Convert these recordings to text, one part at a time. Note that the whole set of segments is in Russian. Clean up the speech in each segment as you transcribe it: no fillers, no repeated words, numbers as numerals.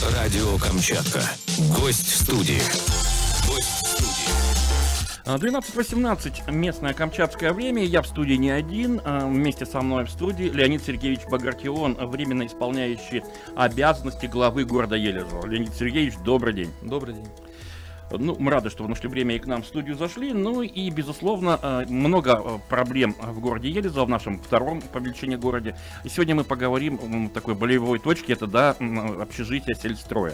Радио Камчатка. Гость в студии. 12:18, местное камчатское время. Я в студии не один. Вместе со мной в студии Леонид Сергеевич Багратион, временно исполняющий обязанности главы города Елизово. Леонид Сергеевич, добрый день. Добрый день. Ну, мы рады, что вы нашли время и к нам в студию зашли. Ну и, безусловно, много проблем в городе Елизово, в нашем втором по величине городе. И сегодня мы поговорим о такой болевой точке, это, да, общежитие сельстроя.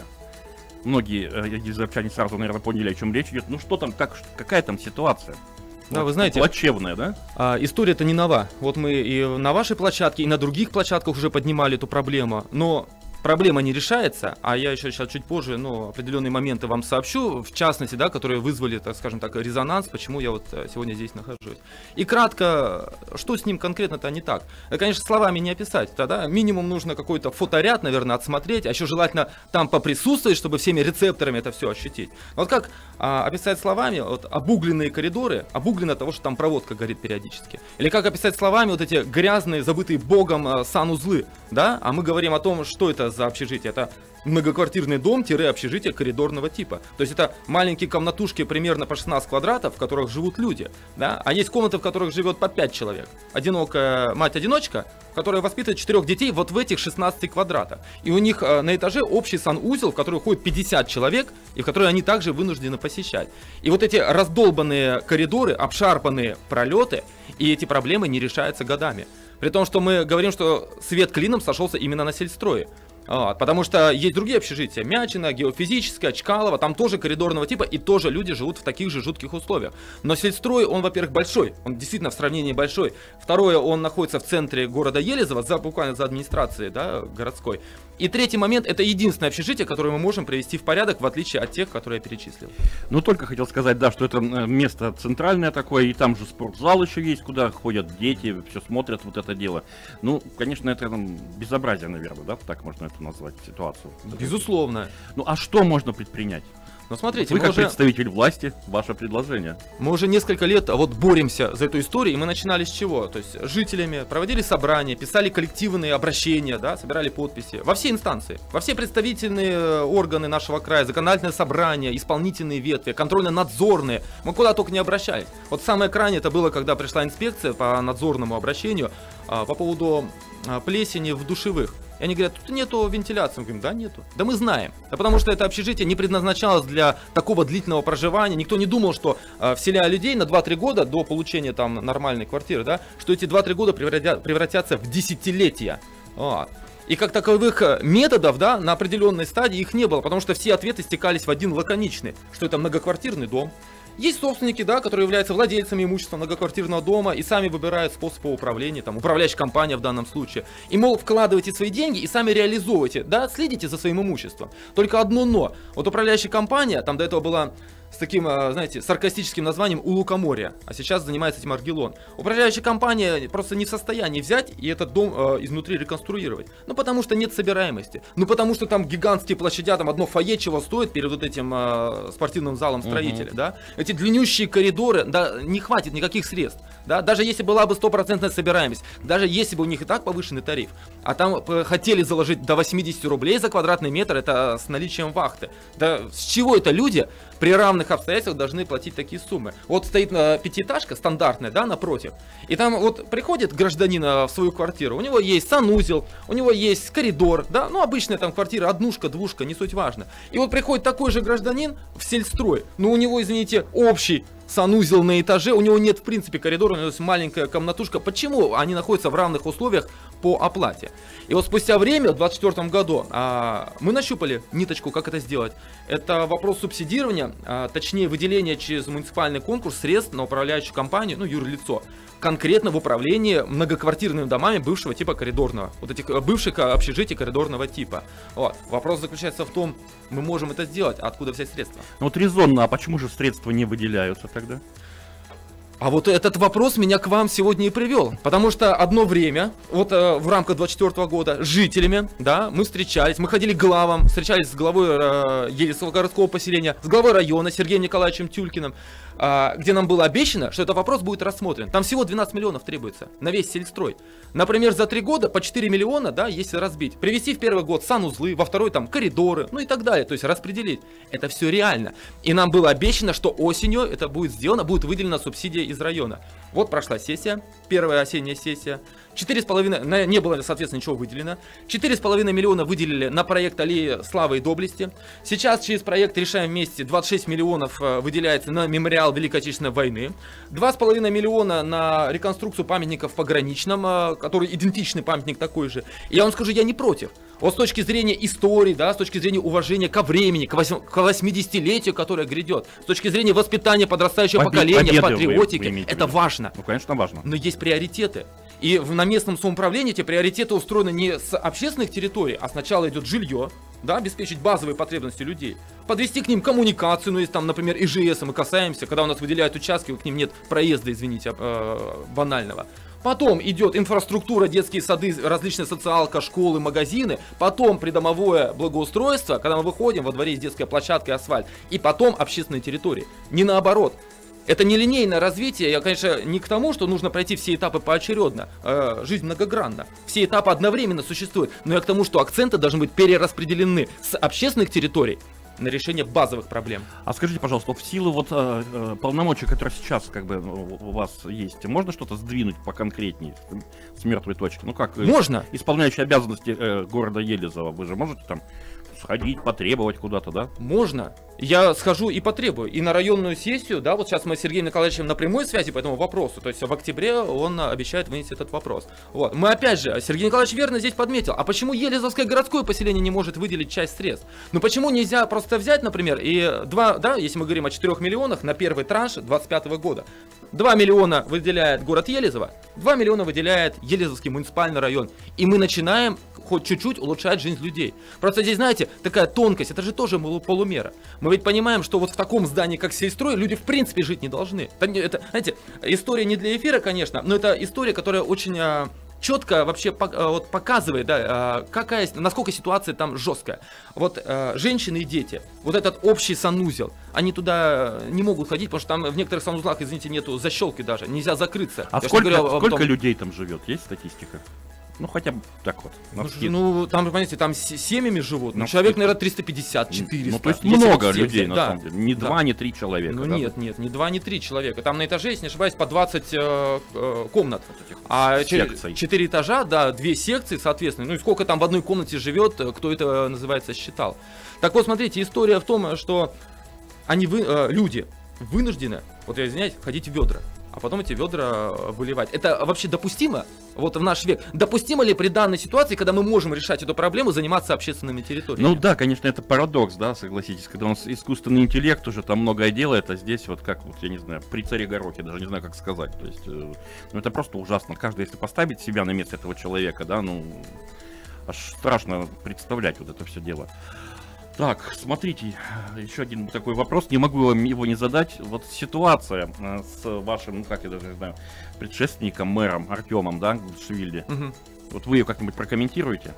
Многие елизовчане сразу, наверное, поняли, о чем речь идет. Ну что там, какая там ситуация? Да, вот, вы знаете, плачевная, да? История-то не нова. Вот мы и на вашей площадке, и на других площадках уже поднимали эту проблему. Но проблема не решается, а я еще сейчас чуть позже, определенные моменты вам сообщу, в частности, да, которые вызвали, так скажем так, резонанс, почему я вот сегодня здесь нахожусь. И кратко, что с ним конкретно-то не так? Конечно, словами не описать, тогда минимум нужно какой-то фоторяд, наверное, отсмотреть, а еще желательно там поприсутствовать, чтобы всеми рецепторами это все ощутить. Вот как описать словами вот обугленные коридоры, обуглено того, что там проводка горит периодически. Или как описать словами вот эти грязные, забытые богом санузлы, да? А мы говорим о том, что это за общежитие. Это многоквартирный дом-общежитие коридорного типа. То есть это маленькие комнатушки примерно по 16 квадратов, в которых живут люди. Да? А есть комнаты, в которых живет по 5 человек. Одинокая мать-одиночка, которая воспитывает 4 детей вот в этих 16 квадратах. И у них на этаже общий санузел, в который ходит 50 человек, и в который они также вынуждены посещать. И вот эти раздолбанные коридоры, обшарпанные пролеты, и эти проблемы не решаются годами. При том, что мы говорим, что свет клином сошелся именно на сельстрое. Потому что есть другие общежития, Мячина, Геофизическое, Чкалово, там тоже коридорного типа, и тоже люди живут в таких же жутких условиях. Но сельстрой, он, во-первых, большой, он действительно в сравнении большой. Второе, он находится в центре города Елизово, буквально за администрацией, да, городской. И третий момент, это единственное общежитие, которое мы можем привести в порядок, в отличие от тех, которые я перечислил. Ну, только хотел сказать, да, что это место центральное такое, и там же спортзал еще есть, куда ходят дети, все смотрят вот это дело. Ну, конечно, это безобразие, наверное, да, так можно это назвать ситуацию. Безусловно. Ну, а что можно предпринять? Но смотрите, вы как представитель власти, ваше предложение. Мы уже несколько лет боремся за эту историю, и мы начинали с чего? То есть с жителями, проводили собрания, писали коллективные обращения, да, собирали подписи во все инстанции, во все представительные органы нашего края, законодательное собрание, исполнительные ветви, контрольно-надзорные, мы куда только не обращались. Вот самое крайнее это было, когда пришла инспекция по надзорному обращению по поводу плесени в душевых. И они говорят, тут нету вентиляции. Мы говорим, да, нету. Да мы знаем. Да потому что это общежитие не предназначалось для такого длительного проживания. Никто не думал, что вселяя людей на 2-3 года до получения там нормальной квартиры, да, что эти 2-3 года превратятся в десятилетия. И как таковых методов, да, на определенной стадии их не было, потому что все ответы стекались в один лаконичный, что это многоквартирный дом. Есть собственники, да, которые являются владельцами имущества многоквартирного дома и сами выбирают способ управления, там, управляющая компания в данном случае. И, мол, вкладывайте свои деньги и сами реализовывайте, да, следите за своим имуществом. Только одно но. Вот управляющая компания, там до этого была с таким, знаете, саркастическим названием «У лукоморья», а сейчас занимается этим Аргелон. Управляющая компания просто не в состоянии взять и этот дом изнутри реконструировать. Ну, потому что нет собираемости. Ну, потому что там гигантские площадя, там одно фойе чего стоит перед вот этим спортивным залом строителя, да. Эти длиннющие коридоры, да, не хватит никаких средств. Да, даже если была бы 100% собираемость, даже если бы у них и так повышенный тариф, а там хотели заложить до 80 рублей за квадратный метр, это с наличием вахты. Да с чего это люди при равных обстоятельствах должны платить такие суммы? Вот стоит пятиэтажка стандартная, да, напротив, и там вот приходит гражданин в свою квартиру, у него есть санузел, у него есть коридор, да, ну обычная там квартира, однушка, двушка, не суть важно. И вот приходит такой же гражданин в сельстрой, но у него, извините, общий санузел на этаже, у него нет в принципе коридора, у него есть маленькая комнатушка. Почему они находятся в равных условиях по оплате? И вот спустя время, в 2024 году, мы нащупали ниточку, как это сделать. Это вопрос субсидирования, точнее выделения через муниципальный конкурс средств на управляющую компанию, ну юрлицо, конкретно в управлении многоквартирными домами бывшего типа коридорного, вот этих бывших общежитий коридорного типа. Вот. Вопрос заключается в том, мы можем это сделать, а откуда взять средства? Ну вот резонно, а почему же средства не выделяются тогда? А вот этот вопрос меня к вам сегодня и привел, потому что одно время, вот в рамках 24 года, с жителями, да, мы встречались, мы ходили к главам, встречались с главой Елизовского городского поселения, с главой района Сергеем Николаевичем Тюлькиным, где нам было обещано, что этот вопрос будет рассмотрен. Там всего 12 миллионов требуется на весь сельстрой. Например, за 3 года по 4 миллиона, да, если разбить. Привести в первый год санузлы, во второй там коридоры, ну и так далее. То есть распределить. Это все реально. И нам было обещано, что осенью это будет сделано, будет выделена субсидия из района. Вот прошла сессия, первая осенняя сессия. 4,5, не было, соответственно, ничего выделено. 4,5 миллиона выделили на проект аллеи славы и доблести. Сейчас через проект «Решаем вместе» 26 миллионов выделяется на мемориал Великой Отечественной войны. 2,5 миллиона на реконструкцию памятников в Пограничном, который идентичный памятник такой же. И я вам скажу, я не против. Вот с точки зрения истории, да, с точки зрения уважения ко времени, к 80-летию, которое грядет, с точки зрения воспитания подрастающего поколения, патриотики, это важно. Ну, конечно, важно. Но есть приоритеты. И на местном самоуправлении эти приоритеты устроены не с общественных территорий, а сначала идет жилье, да, обеспечить базовые потребности людей, подвести к ним коммуникацию, ну, если там, например, ИЖС мы касаемся, когда у нас выделяют участки, к ним нет проезда, извините, банального. Потом идет инфраструктура, детские сады, различные социалка, школы, магазины. Потом придомовое благоустройство, когда мы выходим, во дворе есть детская площадка и асфальт. И потом общественные территории. Не наоборот. Это не линейное развитие, я, конечно, не к тому, что нужно пройти все этапы поочередно, жизнь многогранна, все этапы одновременно существуют, но я к тому, что акценты должны быть перераспределены с общественных территорий на решение базовых проблем. А скажите, пожалуйста, в силу вот полномочий, которые сейчас как бы у вас есть, можно что-то сдвинуть поконкретнее с мертвой точки? Ну как? Можно. Исполняющий обязанности города Елизово, вы же можете там сходить, потребовать куда-то, да? Можно. Я схожу и потребую. И на районную сессию, да, вот сейчас мы с Сергеем Николаевичем на прямой связи по этому вопросу. То есть в октябре он обещает вынести этот вопрос. Вот. Мы опять же, Сергей Николаевич верно здесь подметил, а почему Елизовское городское поселение не может выделить часть средств? Ну почему нельзя просто взять, например, и если мы говорим о 4 миллионах на первый транш 2025 года. 2 миллиона выделяет город Елизово, 2 миллиона выделяет Елизовский муниципальный район. И мы начинаем хоть чуть-чуть улучшать жизнь людей. Просто здесь, знаете, такая тонкость, это же тоже полумера. Мы ведь понимаем, что вот в таком здании, как сельстрой, люди в принципе жить не должны. Это, знаете, история не для эфира, конечно, но это история, которая очень четко вообще показывает, да, насколько ситуация там жесткая. Вот женщины и дети, вот этот общий санузел, они туда не могут ходить, потому что там в некоторых санузлах, извините, нету защелки даже, нельзя закрыться. А сколько людей там живет? Есть статистика? Ну, хотя бы так вот. Ну, там, понимаете, там семьями живут. Ну, человек, наверное, 350-400. Ну, то есть много людей, на самом деле. Не 2, не 3 человека. Ну, нет, не 2, не 3 человека. Там на этаже, если не ошибаюсь, по 20 комнат. А 4 этажа, да, 2 секции, соответственно. Ну, и сколько там в одной комнате живет, кто это, называется, считал. Так вот, смотрите, история в том, что люди вынуждены, вот я извиняюсь, ходить в ведра. А потом эти ведра выливать. Это вообще допустимо? Вот в наш век. Допустимо ли при данной ситуации, когда мы можем решать эту проблему, заниматься общественными территориями? Ну да, конечно, это парадокс, да, согласитесь. Когда у нас искусственный интеллект уже там многое делает, а здесь вот как, вот я не знаю, при царе Горохе, даже не знаю, как сказать. То есть, ну это просто ужасно. Каждый, если поставить себя на место этого человека, да, ну, аж страшно представлять вот это все дело. Так, смотрите, еще один такой вопрос, не могу вам его не задать. Вот ситуация с вашим, ну как я даже не знаю, предшественником, мэром Артемом, да, Гудшвили. Угу. Вот вы ее как-нибудь прокомментируете?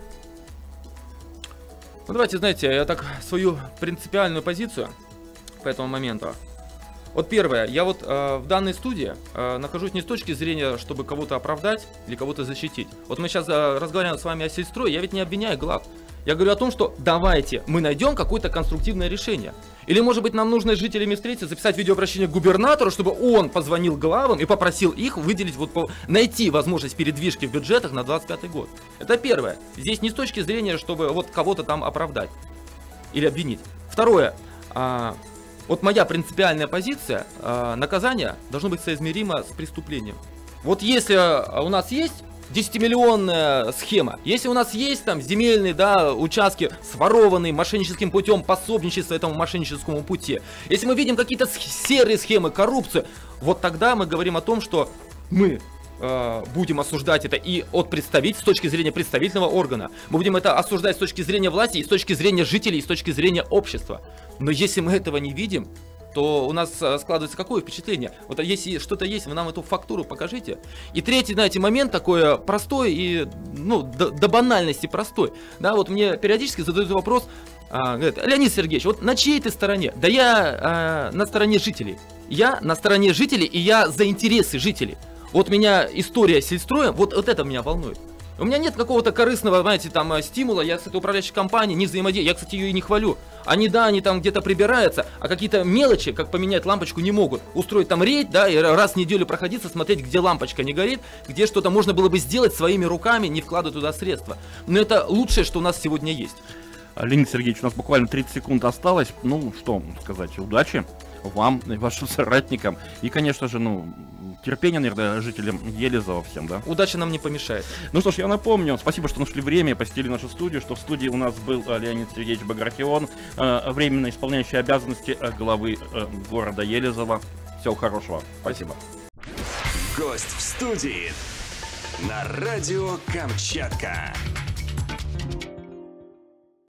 Ну давайте, знаете, я так свою принципиальную позицию по этому моменту. Вот первое, я вот в данной студии нахожусь не с точки зрения, чтобы кого-то оправдать или кого-то защитить. Вот мы сейчас разговариваем с вами о сельстрое, я ведь не обвиняю глав. Я говорю о том, что давайте мы найдем какое-то конструктивное решение. Или, может быть, нам нужно с жителями встретиться, записать видеообращение к губернатору, чтобы он позвонил главам и попросил их выделить, найти возможность передвижки в бюджетах на 2025 год. Это первое. Здесь не с точки зрения, чтобы вот кого-то там оправдать или обвинить. Второе. Вот моя принципиальная позиция, наказание должно быть соизмеримо с преступлением. Вот если у нас есть 10-миллионная схема. Если у нас есть там земельные, да, участки, сворованные мошенническим путем, пособничество этому мошенническому пути, если мы видим какие-то серые схемы, коррупцию, вот тогда мы говорим о том, что мы будем осуждать это и с точки зрения представительного органа. Мы будем это осуждать с точки зрения власти, и с точки зрения жителей, и с точки зрения общества. Но если мы этого не видим, то у нас складывается какое впечатление? Вот если что-то есть, вы нам эту фактуру покажите. И третий, знаете, момент такой простой и, ну, до банальности простой. Да, вот мне периодически задают вопрос, Говорит: Леонид Сергеевич, вот на чьей ты стороне? Да я на стороне жителей. Я на стороне жителей, и я за интересы жителей. Вот меня история с сельстроем, вот это меня волнует. У меня нет какого-то корыстного, знаете, там стимула. Я с этой управляющей компанией не взаимодействую. Я, кстати, ее и не хвалю. Они там где-то прибираются, а какие-то мелочи, как поменять лампочку, не могут. Устроить там рейд, да, и раз в неделю проходиться, смотреть, где лампочка не горит, где что-то можно было бы сделать своими руками, не вкладывая туда средства. Но это лучшее, что у нас сегодня есть. Леонид Сергеевич, у нас буквально 30 секунд осталось. Ну, что сказать, удачи вам и вашим соратникам. И, конечно же, терпение, наверное, жителям Елизова всем, да? Удача нам не помешает. Ну что ж, я напомню, спасибо, что нашли время и посетили нашу студию, что в студии у нас был Леонид Сергеевич Багратион, временно исполняющий обязанности главы города Елизова. Всего хорошего. Спасибо. Гость в студии на радио Камчатка.